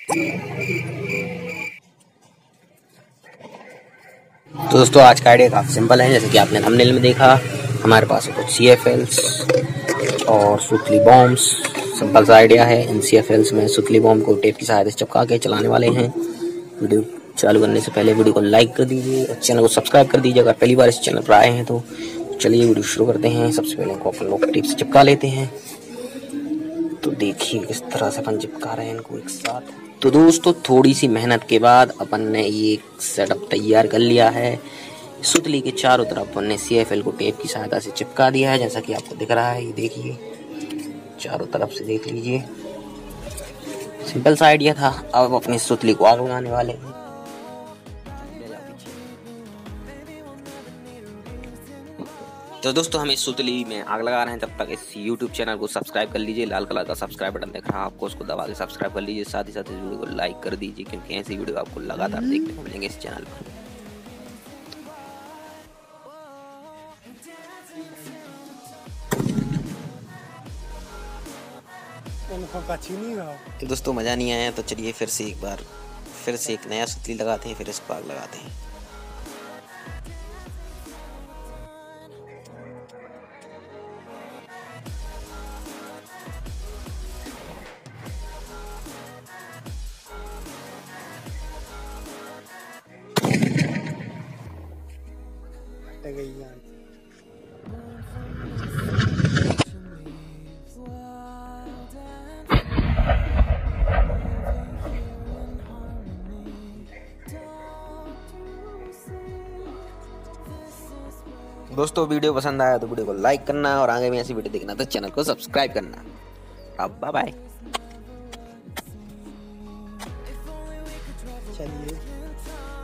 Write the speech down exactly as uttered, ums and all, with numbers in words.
तो दोस्तों आज का आइडिया काफ़ी सिंपल है, जैसे कि आपने थंबनेल में देखा। हमारे पास है कुछ सी एफ एल्स और सुतली बॉम्ब्स। सिंपल सा आइडिया है। इन सी एफ एल्स में सुतली बॉम्ब को टेप की सहायता से चिपका के चलाने वाले हैं। वीडियो चालू करने से पहले वीडियो को लाइक कर दीजिए और चैनल को सब्सक्राइब कर दीजिए अगर पहली बार इस चैनल पर आए हैं तो। चलिए वीडियो शुरू करते हैं। सबसे पहले इनको अपन लोग टेप से चिपका लेते हैं। तो देखिए किस तरह से अपन चिपका रहे हैं इनको एक साथ। तो दोस्तों थोड़ी सी मेहनत के बाद अपन ने ये सेटअप तैयार कर लिया है। सुतली के चारों तरफ अपन ने सी एफ एल को टेप की सहायता से चिपका दिया है, जैसा कि आपको दिख रहा है। ये देखिए चारों तरफ से देख लीजिए। सिंपल सा आइडिया था। अब अपनी सुतली को आग लगाने वाले हैं। तो दोस्तों हम इस सुतली में आग लगा रहे हैं। तब तक इस यूट्यूब चैनल को सब्सक्राइब कर लीजिए। लाल कलर का सब्सक्राइब बटन दिख रहा है आपको, उसको दबा के सब्सक्राइब कर लीजिए। साथ ही साथ इस वीडियो को लाइक कर दीजिए, क्योंकि ऐसी वीडियो आपको लगातार देखने को मिलेंगे इस चैनल पर। तो दोस्तों मज़ा नहीं आया तो चलिए फिर से एक बार फिर से एक नया सुतली लगाते हैं, फिर इसको आग लगाते हैं। दोस्तों वीडियो पसंद आया तो वीडियो को लाइक करना और आगे भी ऐसी वीडियो देखना तो चैनल को सब्सक्राइब करना। अब बाय बाय। चलिए।